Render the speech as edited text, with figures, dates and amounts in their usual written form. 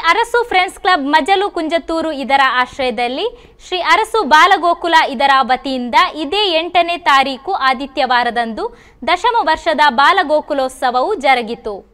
Arasu friends club Majalu Kunjathur ಇದರ ಆಶ್ರಯದಲ್ಲಿ ಶ್ರೀ ಅರಸು ಬಾಲಗೋಕುಲ ಇದರ ವತಿಯಿಂದ ಇದೇ 8ನೇ ತಾರೀಕು ಆದಿತ್ಯವಾರದಂದು ದಶಮ ವರ್ಷದ ಬಾಲಗೋಕುಲೋತ್ಸವವು ಜರುಗಿತು.